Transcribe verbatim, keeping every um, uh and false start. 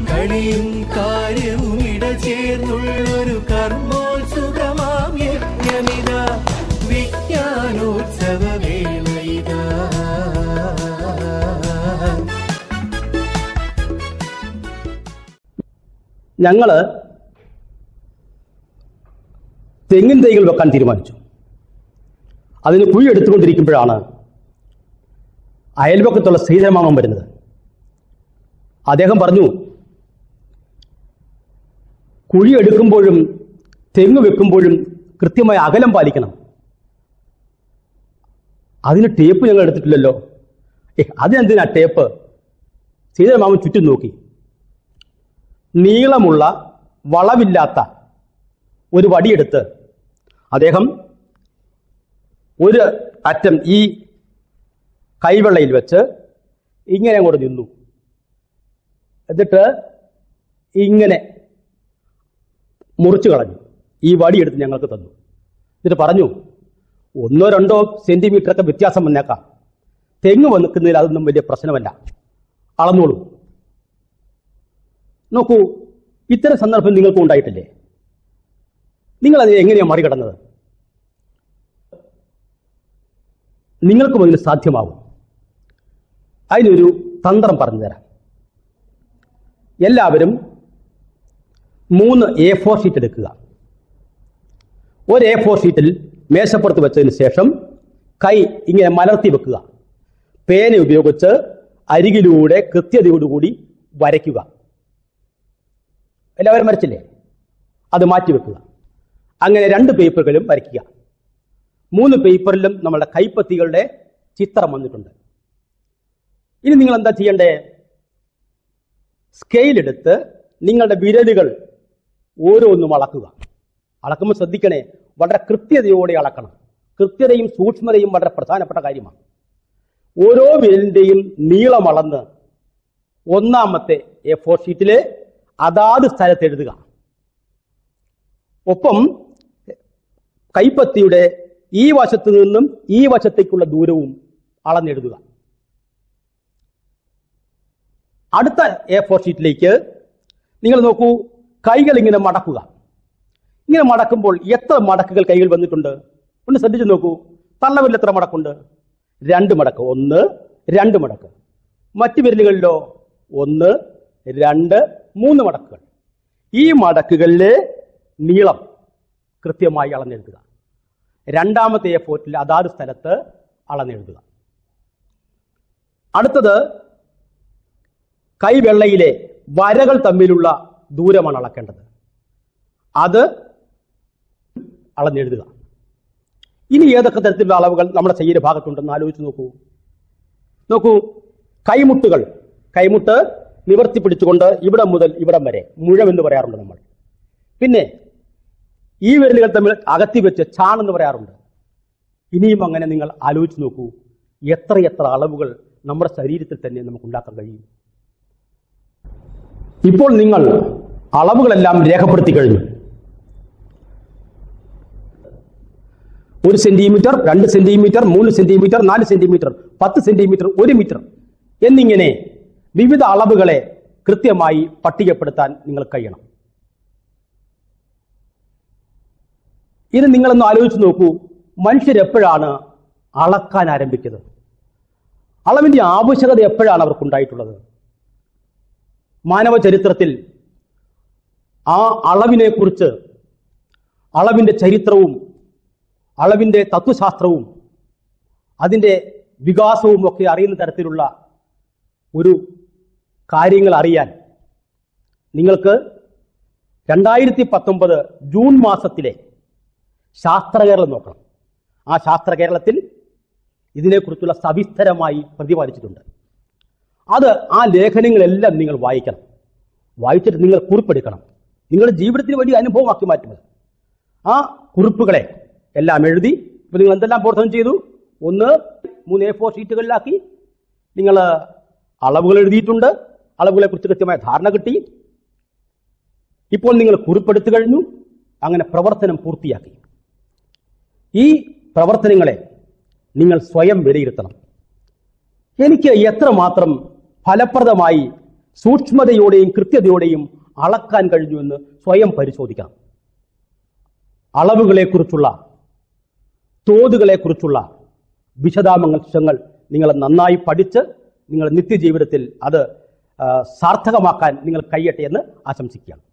കളിയും കാര്യവും ഇടചേർന്നുള്ളൊരു കർമ്മോത്സുകമാം യജ്ഞമിത വിജ്ഞാനോത്സവ വേളയിത. ഞങ്ങള് തെങ്ങിൻ തൈകൾ വെക്കാൻ തീരുമാനിച്ചു. അതിന് കുഴി എടുത്തുകൊണ്ടിരിക്കുമ്പോഴാണ് അയൽപക്കത്തുള്ള ശ്രീധരമാമൻ വരുന്നത്. അദ്ദേഹം പറഞ്ഞു, കുഴി എടുക്കുമ്പോഴും തെങ്ങ് വെക്കുമ്പോഴും കൃത്യമായ അകലം പാലിക്കണം. അതിന് ടേപ്പ് ഞങ്ങൾ എടുത്തിട്ടില്ലല്ലോ. ഏ അതിനെന്തിനാ ടേപ്പ്? ശ്രീധരമാമൻ ചുറ്റും നോക്കി. നീളമുള്ള വളവില്ലാത്ത ഒരു വടിയെടുത്ത് അദ്ദേഹം ഒരു അറ്റം ഈ കൈവെള്ളയിൽ വെച്ച് ഇങ്ങനെ അങ്ങോട്ട് നിന്നു. എന്നിട്ട് ഇങ്ങനെ മുറിച്ചു കളഞ്ഞു. ഈ വടിയെടുത്ത് ഞങ്ങൾക്ക് തന്നു. എന്നിട്ട് പറഞ്ഞു, ഒന്നോ രണ്ടോ സെന്റിമീറ്ററൊക്കെ വ്യത്യാസം വന്നേക്കാം, തെങ്ങ് വന്നിക്കുന്നതിൽ അതൊന്നും വലിയ പ്രശ്നമല്ല, അളന്നോളൂ. നോക്കൂ, ഇത്തരം സന്ദർഭം നിങ്ങൾക്കും ഉണ്ടായിട്ടില്ലേ? നിങ്ങളത് എങ്ങനെയാണ് മറികടന്നത്? നിങ്ങൾക്കും അതിന് സാധ്യമാകും. അതിനൊരു തന്ത്രം പറഞ്ഞു തരാം. എല്ലാവരും മൂന്ന് എ ഫോർ ഷീറ്റ് എടുക്കുക. ഒരു എ ഫോർ ഷീറ്റിൽ മേശപ്പുറത്ത് വെച്ചതിന് ശേഷം കൈ ഇങ്ങനെ മലർത്തി വെക്കുക. പേന ഉപയോഗിച്ച് അരികിലൂടെ കൃത്യതയോടുകൂടി വരയ്ക്കുക. എല്ലാവരും വരച്ചില്ലേ? അത് മാറ്റിവെക്കുക. അങ്ങനെ രണ്ട് പേപ്പറുകളും വരയ്ക്കുക. മൂന്ന് പേപ്പറിലും നമ്മളുടെ കൈപ്പത്തികളുടെ ചിത്രം വന്നിട്ടുണ്ട്. ഇനി നിങ്ങൾ എന്താ ചെയ്യണ്ടേ? സ്കെയിലെടുത്ത് നിങ്ങളുടെ വിരലുകൾ ഓരോന്നും അളക്കുക. അളക്കുമ്പോൾ ശ്രദ്ധിക്കണേ, വളരെ കൃത്യതയോടെ അളക്കണം. കൃത്യതയും സൂക്ഷ്മതയും വളരെ പ്രധാനപ്പെട്ട കാര്യമാണ്. ഓരോ വിരലിൻ്റെയും നീളം അളന്ന് ഒന്നാമത്തെ എ ഫോർ ഷീറ്റിലെ അതാത് സ്ഥലത്ത് എഴുതുക. ഒപ്പം കൈപ്പത്തിയുടെ ഈ വശത്തു നിന്നും ഈ വശത്തേക്കുള്ള ദൂരവും അളന്നെഴുതുക. അടുത്ത എ ഫോർ ഷീറ്റിലേക്ക് നിങ്ങൾ നോക്കൂ, കൈകൾ ഇങ്ങനെ മടക്കുക. ഇങ്ങനെ മടക്കുമ്പോൾ എത്ര മടക്കുകൾ കൈകൾ വന്നിട്ടുണ്ട് ഒന്ന് ശ്രദ്ധിച്ചു നോക്കൂ. തള്ളവിരൽ എത്ര മടക്കുണ്ട്? രണ്ട് മടക്ക്. ഒന്ന്, രണ്ട് മടക്ക്. മറ്റു വിരലുകളിലോ ഒന്ന്, രണ്ട്, മൂന്ന് മടക്കുകൾ. ഈ മടക്കുകളിലെ നീളം കൃത്യമായി അളന്നെഴുതുക. രണ്ടാമത്തെ എ ഫോർട്ടിൽ അതാത് സ്ഥലത്ത് അളന്നെഴുതുക. അടുത്തത് കൈവെള്ളയിലെ വരകൾ തമ്മിലുള്ള ദൂരമാണ് അളക്കേണ്ടത്. അത് അളന്നെഴുതുക. ഇനി ഏതൊക്കെ തരത്തിലുള്ള അളവുകൾ നമ്മുടെ ശരീരഭാഗത്തുണ്ടെന്ന് ആലോചിച്ച് നോക്കൂ. നോക്കൂ, കൈമുട്ടുകൾ, കൈമുട്ട് നിവർത്തി പിടിച്ചുകൊണ്ട് ഇവിടം മുതൽ ഇവിടം വരെ മുഴമെന്ന് പറയാറുണ്ട് നമ്മൾ. പിന്നെ ഈ വിരലുകൾ തമ്മിൽ അകത്തി വെച്ച് ചാണെന്ന് പറയാറുണ്ട്. ഇനിയും അങ്ങനെ നിങ്ങൾ ആലോചിച്ച് നോക്കൂ, എത്രയെത്ര അളവുകൾ നമ്മുടെ ശരീരത്തിൽ തന്നെ നമുക്ക് ഉണ്ടാക്കാൻ കഴിയും. ഇപ്പോൾ നിങ്ങൾ അളവുകളെല്ലാം രേഖപ്പെടുത്തി കഴിഞ്ഞു. ഒരു സെന്റിമീറ്റർ, രണ്ട് സെന്റിമീറ്റർ, മൂന്ന് സെന്റിമീറ്റർ, നാല് സെന്റിമീറ്റർ, പത്ത് സെന്റിമീറ്റർ, ഒരു മീറ്റർ എന്നിങ്ങനെ വിവിധ അളവുകളെ കൃത്യമായി പട്ടികപ്പെടുത്താൻ നിങ്ങൾ കഴിയണം. ഇത് നിങ്ങളൊന്ന് ആലോചിച്ച് നോക്കൂ, മനുഷ്യരെപ്പോഴാണ് അളക്കാൻ ആരംഭിച്ചത്? അളവിന്റെ ആവശ്യകത എപ്പോഴാണ് അവർക്കുണ്ടായിട്ടുള്ളത്? മാനവ ചരിത്രത്തിൽ ആ അളവിനെ കുറിച്ച്, അളവിന്റെ ചരിത്രവും അളവിന്റെ തത്വശാസ്ത്രവും അതിൻ്റെ വികാസവും ഒക്കെ അറിയുന്ന തരത്തിലുള്ള ഒരു കാര്യങ്ങൾ അറിയാൻ നിങ്ങൾക്ക് രണ്ടായിരത്തി പത്തൊമ്പത് ജൂൺ മാസത്തിലെ ശാസ്ത്രകേരളം നോക്കണം. ആ ശാസ്ത്രകേരളത്തിൽ ഇതിനെക്കുറിച്ചുള്ള സവിസ്തരമായി പ്രതിപാദിച്ചിട്ടുണ്ട്. അത് ആ ലേഖനങ്ങളെല്ലാം നിങ്ങൾ വായിക്കണം. വായിച്ചിട്ട് നിങ്ങൾ കുറിപ്പെടുക്കണം. നിങ്ങളുടെ ജീവിതത്തിന് വലിയ അനുഭവമാക്കി മാറ്റുന്നത്. ആ കുറിപ്പുകളെ എല്ലാം എഴുതി ഇപ്പം നിങ്ങൾ എന്തെല്ലാം പ്രവർത്തനം ചെയ്തു? ഒന്ന്, മൂന്ന് എ ഫോർ ഷീറ്റുകളിലാക്കി നിങ്ങൾ അളവുകൾ എഴുതിയിട്ടുണ്ട്. അളവുകളെ കുറിച്ച് കൃത്യമായ ധാരണ കിട്ടി. ഇപ്പോൾ നിങ്ങൾ കുറിപ്പെടുത്തു കഴിഞ്ഞു. അങ്ങനെ പ്രവർത്തനം പൂർത്തിയാക്കി. ഈ പ്രവർത്തനങ്ങളെ നിങ്ങൾ സ്വയം വിലയിരുത്തണം. എനിക്ക് എത്രമാത്രം ഫലപ്രദമായി സൂക്ഷ്മതയോടെയും കൃത്യതയോടെയും അളക്കാൻ കഴിഞ്ഞു എന്ന് സ്വയം പരിശോധിക്കണം. അളവുകളെക്കുറിച്ചുള്ള, തോതുകളെക്കുറിച്ചുള്ള വിശദാംശങ്ങൾ നിങ്ങൾ നന്നായി പഠിച്ച് നിങ്ങളുടെ നിത്യജീവിതത്തിൽ അത് സാർത്ഥകമാക്കാൻ നിങ്ങൾ കഴിയട്ടെ എന്ന് ആശംസിക്കുകയാണ്.